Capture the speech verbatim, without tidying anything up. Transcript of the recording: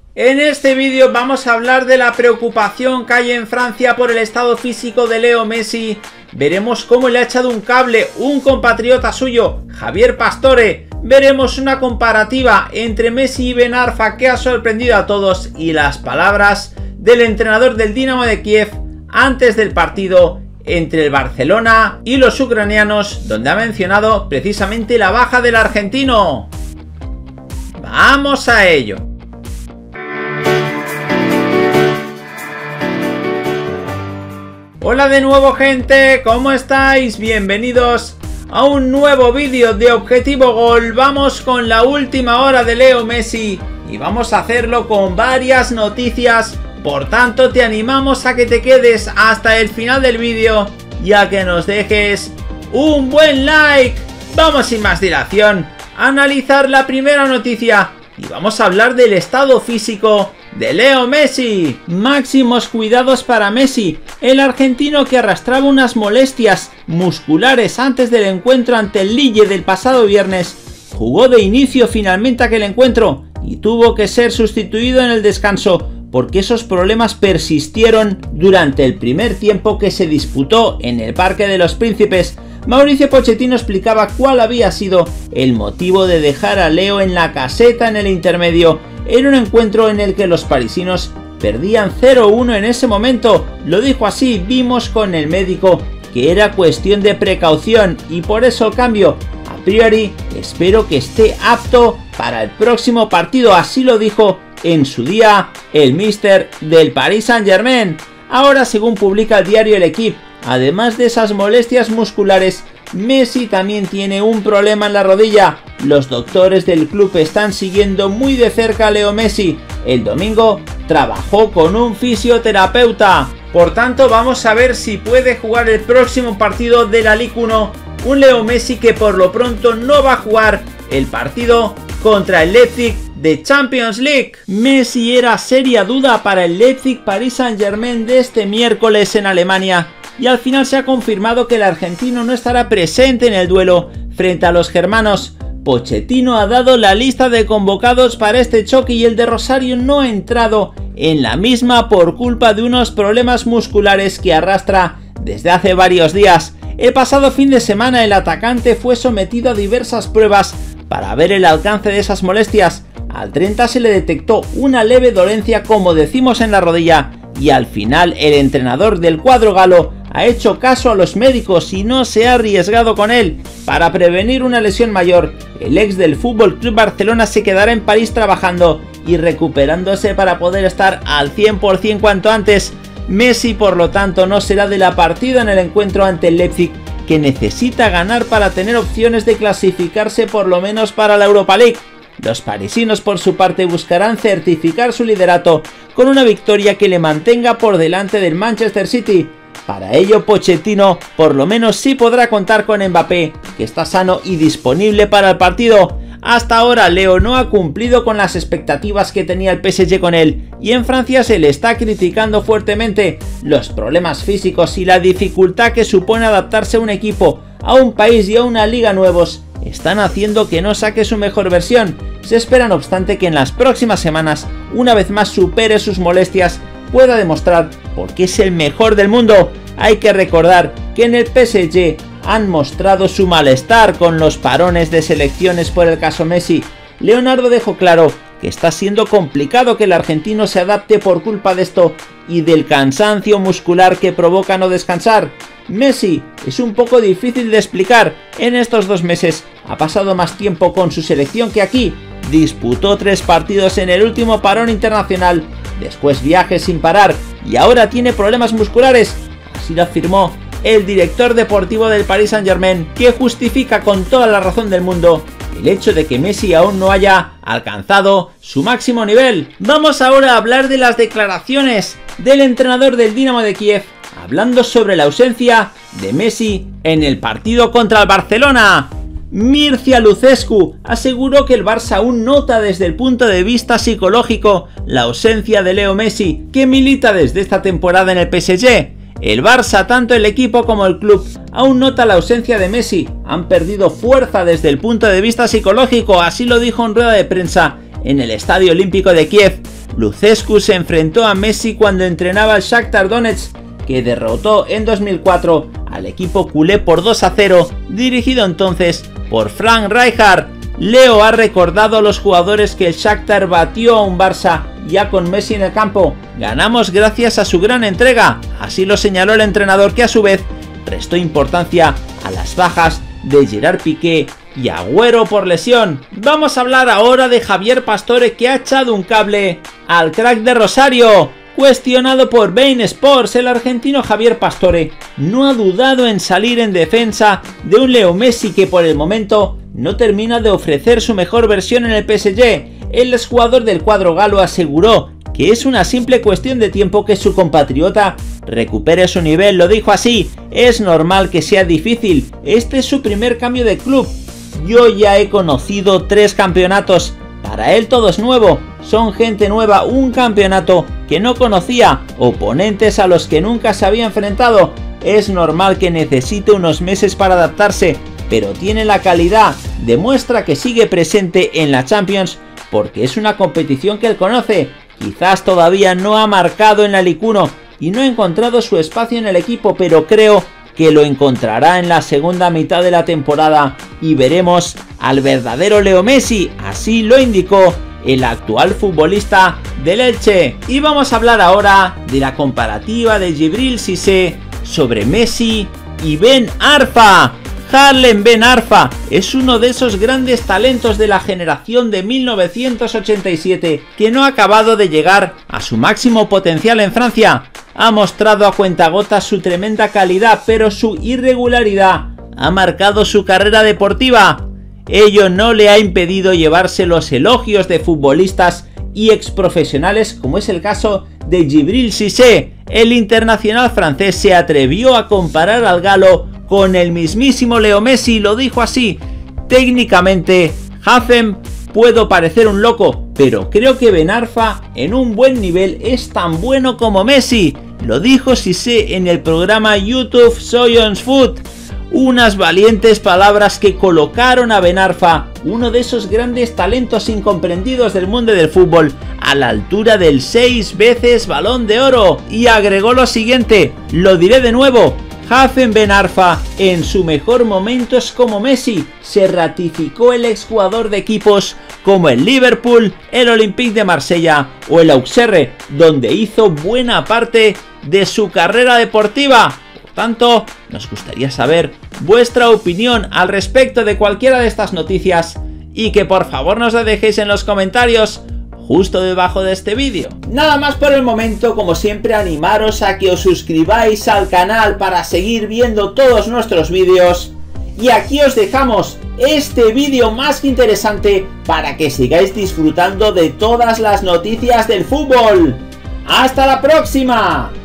En este vídeo vamos a hablar de la preocupación que hay en Francia por el estado físico de Leo Messi. Veremos cómo le ha echado un cable un compatriota suyo, Javier Pastore. Veremos una comparativa entre Messi y Ben Arfa que ha sorprendido a todos y las palabras del entrenador del Dinamo de Kiev antes del partido entre el Barcelona y los ucranianos, donde ha mencionado precisamente la baja del argentino. ¡Vamos a ello! Hola de nuevo, gente, ¿cómo estáis? Bienvenidos a un nuevo vídeo de Objetivo Gol. Vamos con la última hora de Leo Messi y vamos a hacerlo con varias noticias. Por tanto, te animamos a que te quedes hasta el final del vídeo y a que nos dejes un buen like. Vamos sin más dilación a analizar la primera noticia y vamos a hablar del estado físico de Leo Messi. Máximos cuidados para Messi, el argentino que arrastraba unas molestias musculares antes del encuentro ante el Lille del pasado viernes. Jugó de inicio finalmente aquel encuentro y tuvo que ser sustituido en el descanso porque esos problemas persistieron durante el primer tiempo que se disputó en el Parque de los Príncipes. Mauricio Pochettino explicaba cuál había sido el motivo de dejar a Leo en la caseta en el intermedio. Era un encuentro en el que los parisinos perdían cero uno en ese momento. Lo dijo así: vimos con el médico que era cuestión de precaución y por eso el cambio. A priori espero que esté apto para el próximo partido, así lo dijo en su día el míster del Paris Saint-Germain. Ahora, según publica el diario El Equipe, además de esas molestias musculares, Messi también tiene un problema en la rodilla. Los doctores del club están siguiendo muy de cerca a Leo Messi. El domingo trabajó con un fisioterapeuta. Por tanto, vamos a ver si puede jugar el próximo partido de la Ligue uno. Un Leo Messi que por lo pronto no va a jugar el partido contra el Leipzig de Champions League. Messi era seria duda para el Leipzig Paris Saint-Germain de este miércoles en Alemania, y al final se ha confirmado que el argentino no estará presente en el duelo frente a los germanos. Pochettino ha dado la lista de convocados para este choque y el de Rosario no ha entrado en la misma por culpa de unos problemas musculares que arrastra desde hace varios días. El pasado fin de semana el atacante fue sometido a diversas pruebas para ver el alcance de esas molestias. Al treinta se le detectó una leve dolencia, como decimos, en la rodilla, y al final el entrenador del cuadro galo ha hecho caso a los médicos y no se ha arriesgado con él. Para prevenir una lesión mayor, el ex del F C Barcelona se quedará en París trabajando y recuperándose para poder estar al cien por cien cuanto antes. Messi, por lo tanto, no será de la partida en el encuentro ante el Leipzig, que necesita ganar para tener opciones de clasificarse por lo menos para la Europa League. Los parisinos, por su parte, buscarán certificar su liderato con una victoria que le mantenga por delante del Manchester City. Para ello, Pochettino por lo menos sí podrá contar con Mbappé, que está sano y disponible para el partido. Hasta ahora Leo no ha cumplido con las expectativas que tenía el P S G con él, y en Francia se le está criticando fuertemente. Los problemas físicos y la dificultad que supone adaptarse a un equipo, a un país y a una liga nuevos están haciendo que no saque su mejor versión. Se espera, no obstante, que en las próximas semanas, una vez más, supere sus molestias, pueda demostrar por qué es el mejor del mundo. Hay que recordar que en el P S G han mostrado su malestar con los parones de selecciones por el caso Messi. Leonardo dejó claro que está siendo complicado que el argentino se adapte por culpa de esto y del cansancio muscular que provoca no descansar. Messi es un poco difícil de explicar. En estos dos meses ha pasado más tiempo con su selección que aquí. Disputó tres partidos en el último parón internacional, después viajes sin parar y ahora tiene problemas musculares. Así lo afirmó el director deportivo del Paris Saint-Germain, que justifica con toda la razón del mundo el hecho de que Messi aún no haya alcanzado su máximo nivel. Vamos ahora a hablar de las declaraciones del entrenador del Dinamo de Kiev, hablando sobre la ausencia de Messi en el partido contra el Barcelona. Mircea Lucescu aseguró que el Barça aún nota desde el punto de vista psicológico la ausencia de Leo Messi, que milita desde esta temporada en el P S G. El Barça, tanto el equipo como el club, aún nota la ausencia de Messi. Han perdido fuerza desde el punto de vista psicológico, así lo dijo en rueda de prensa en el Estadio Olímpico de Kiev. Lucescu se enfrentó a Messi cuando entrenaba al Shakhtar Donetsk, que derrotó en dos mil cuatro al equipo culé por dos a cero, dirigido entonces por Frank Rijkaard. Leo ha recordado a los jugadores que el Shakhtar batió a un Barça ya con Messi en el campo. Ganamos gracias a su gran entrega, así lo señaló el entrenador, que a su vez restó importancia a las bajas de Gerard Piqué y Agüero por lesión. Vamos a hablar ahora de Javier Pastore, que ha echado un cable al crack de Rosario. Cuestionado por beIN Sports, el argentino Javier Pastore no ha dudado en salir en defensa de un Leo Messi que por el momento no termina de ofrecer su mejor versión en el P S G. El exjugador del cuadro galo aseguró que es una simple cuestión de tiempo que su compatriota recupere su nivel. Lo dijo así: es normal que sea difícil, este es su primer cambio de club, yo ya he conocido tres campeonatos, para él todo es nuevo, son gente nueva, un campeonato que no conocía, oponentes a los que nunca se había enfrentado, es normal que necesite unos meses para adaptarse, pero tiene la calidad, demuestra que sigue presente en la Champions porque es una competición que él conoce, quizás todavía no ha marcado en la Ligue uno y no ha encontrado su espacio en el equipo, pero creo que lo encontrará en la segunda mitad de la temporada y veremos al verdadero Leo Messi, así lo indicó el actual futbolista del Elche. Y vamos a hablar ahora de la comparativa de Djibril Cissé sobre Messi y Ben Arfa. Haarlem Ben Arfa es uno de esos grandes talentos de la generación de mil novecientos ochenta y siete que no ha acabado de llegar a su máximo potencial en Francia. Ha mostrado a cuentagotas su tremenda calidad, pero su irregularidad ha marcado su carrera deportiva. Ello no le ha impedido llevarse los elogios de futbolistas y exprofesionales, como es el caso de Djibril Cissé. El internacional francés se atrevió a comparar al galo con el mismísimo Leo Messi, lo dijo así: técnicamente, Haarlem puedo parecer un loco, pero creo que Ben Arfa en un buen nivel es tan bueno como Messi, lo dijo Cissé en el programa YouTube Science Food. Unas valientes palabras que colocaron a Ben Arfa, uno de esos grandes talentos incomprendidos del mundo del fútbol, a la altura del seis veces Balón de Oro, y agregó lo siguiente: lo diré de nuevo, Haarlem Ben Arfa en su mejor momento es como Messi, se ratificó el exjugador de equipos como el Liverpool, el Olympique de Marsella o el Auxerre, donde hizo buena parte de su carrera deportiva. Por tanto, nos gustaría saber vuestra opinión al respecto de cualquiera de estas noticias y que por favor nos la dejéis en los comentarios justo debajo de este vídeo. Nada más por el momento, como siempre animaros a que os suscribáis al canal para seguir viendo todos nuestros vídeos. Y aquí os dejamos este vídeo más que interesante para que sigáis disfrutando de todas las noticias del fútbol. ¡Hasta la próxima!